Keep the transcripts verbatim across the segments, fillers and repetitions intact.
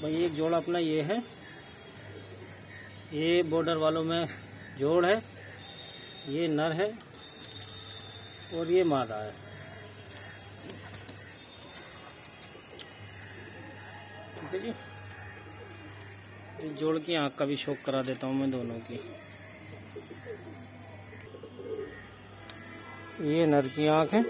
भाई एक जोड़ा अपना ये है, ये बॉर्डर वालों में जोड़ है, ये नर है और ये मादा है। ठीक है जी। इस जोड़ की आँख का भी शौक करा देता हूँ मैं दोनों की। ये नर की आँख है,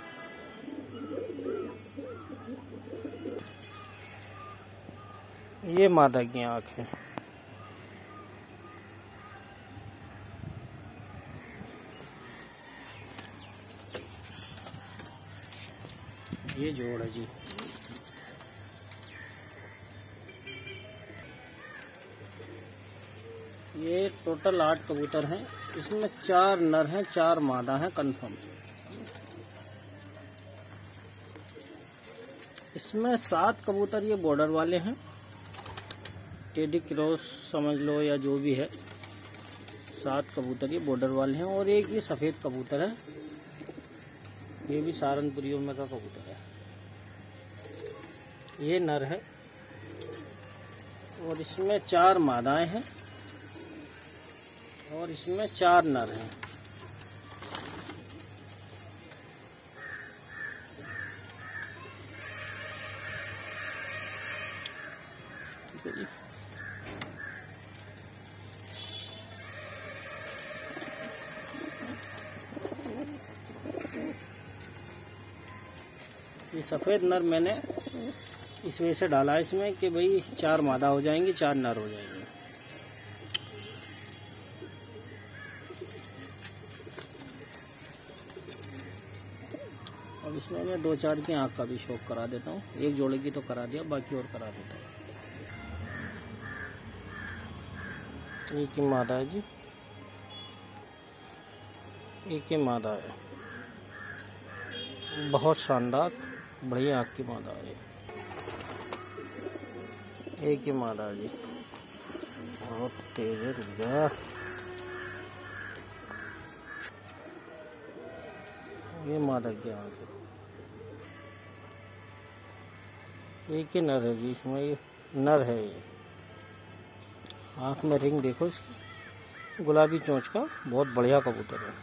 ये मादा की आँख है। ये जोड़ है जी। ये टोटल आठ कबूतर हैं, इसमें चार नर हैं, चार मादा हैं कंफर्म। इसमें सात कबूतर ये बॉर्डर वाले हैं, टेडी क्रॉस समझ लो या जो भी है, सात कबूतर ये बॉर्डर वाले हैं। और एक ये सफ़ेद कबूतर है, ये भी सहारनपुरियों में का कबूतर है। ये नर है और इसमें चार मादाएं हैं और इसमें चार नर हैं। ठीक है जी। ये सफ़ेद नर मैंने इस वजह से डाला इसमें कि भाई चार मादा हो जाएंगी, चार नर हो जाएंगे। अब इसमें मैं दो चार की आँख का भी शौक करा देता हूँ। एक जोड़े की तो करा दिया, बाकी और करा देता हूँ। एक ही मादा है जी, एक ही मादा है, बहुत शानदार बढ़िया आँख की मादा है। एक ही मादा है जी, बहुत तेज है। रुक जा, ये मादा की आँख है। एक ही नर है जी, इसमें ये नर है। ये आँख में रिंग देखो इसकी, गुलाबी चोंच का, बहुत बढ़िया कबूतर है।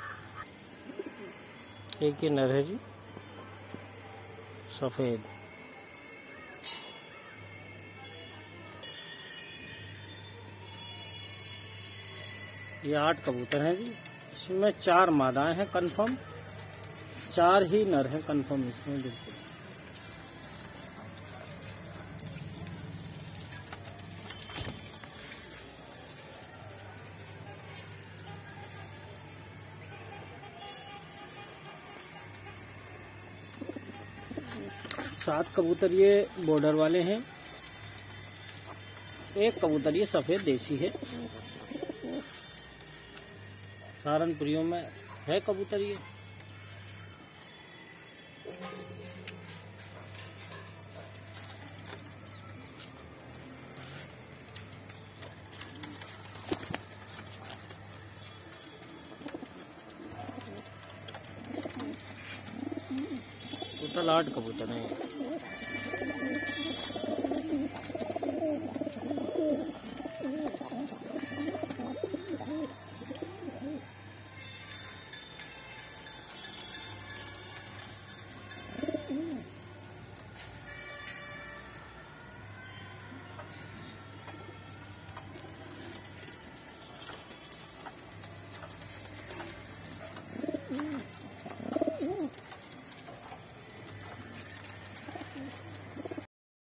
एक ही नर है जी, सफ़ेद। ये आठ कबूतर हैं जी, इसमें चार मादाएं हैं कंफर्म, चार ही नर हैं कंफर्म इसमें बिल्कुल। सात कबूतर ये बॉर्डर वाले हैं, एक कबूतर ये सफ़ेद देसी है, सहारनपुरियों में है कबूतर ये। टोटल आठ कबूतर हैं।